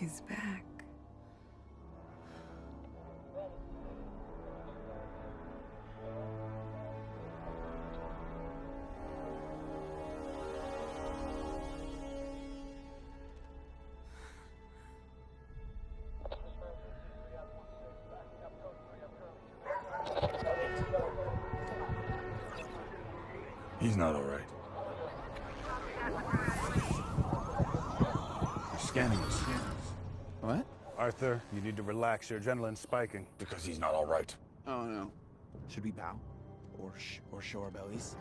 He's back. He's not all right. Scanning the scans. What? Arthur, you need to relax. Your adrenaline's spiking. Because he's not all right. Oh no. Should we bow? Or show our bellies?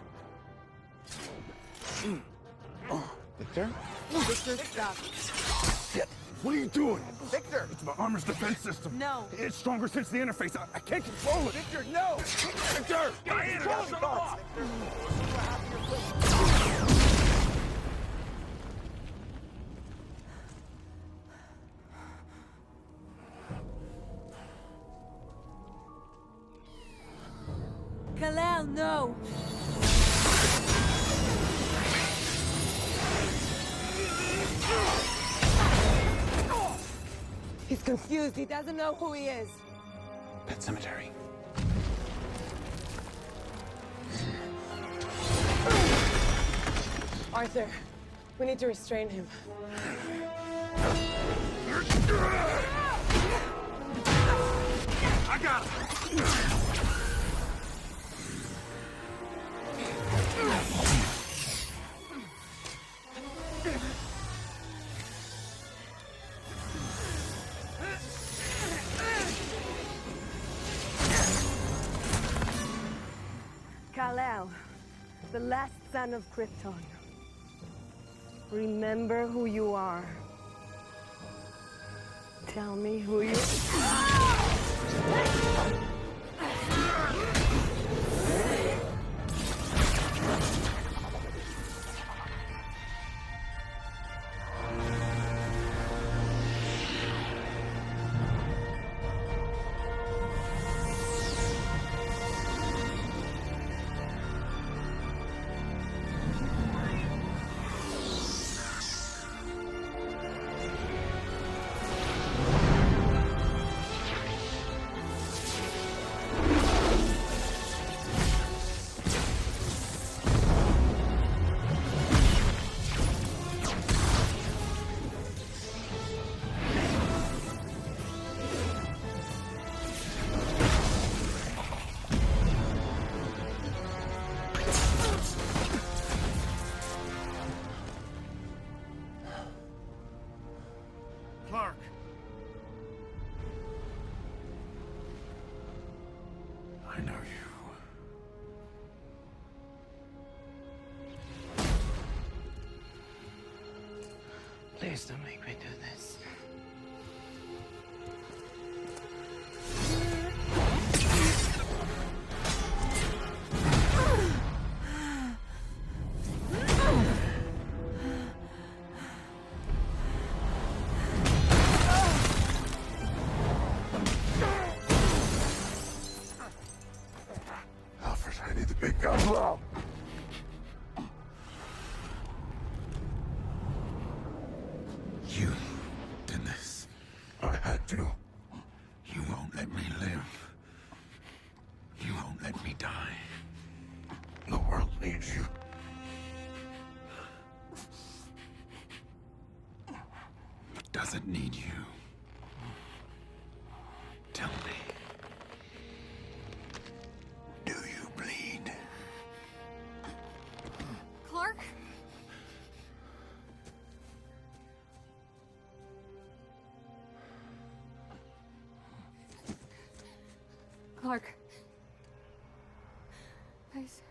Oh, Victor? Victor, stop. Shit! What are you doing? Victor! It's my armor's defense system. No. It's stronger since the interface. I can't control it. Victor, no! Victor! Control it off! Kal-El, no! He's confused. He doesn't know who he is. Pet cemetery. Arthur, we need to restrain him. I got it! Kal-El, the last son of Krypton. Remember who you are. Tell me who you are. Clark! I know you. Please don't make me do this. Alfred, I need the big gun. Blow! You did this. I had to. You won't let me live. You won't let me die. The world needs you. It doesn't need you. Tell me. Do you bleed? Clark? Clark. Please.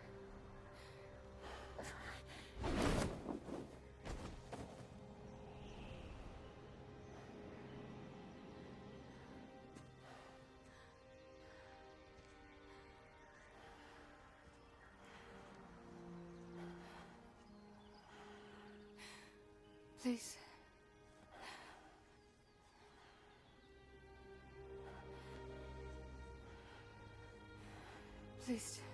Please. Please.